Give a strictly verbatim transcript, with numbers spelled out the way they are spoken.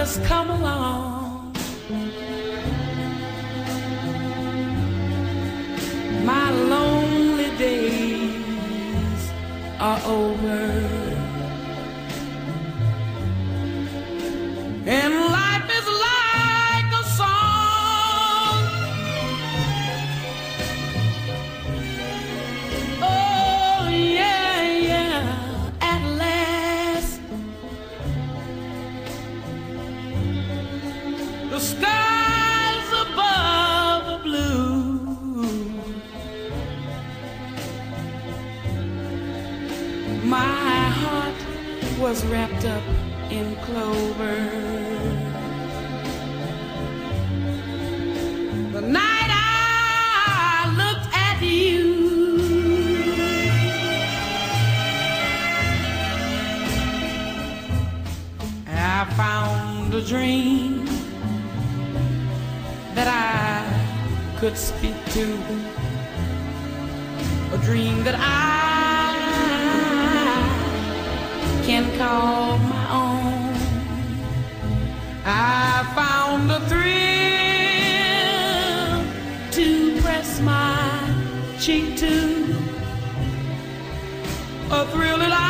just come along. My lonely days are over, and life is like a song. Oh yeah, yeah, at last the skies above are blue. My heart was wrapped up in clover the night I looked at you. I found a dream that I could speak to, a dream that I can call my own. I found a thrill to press my cheek to, a thrill that I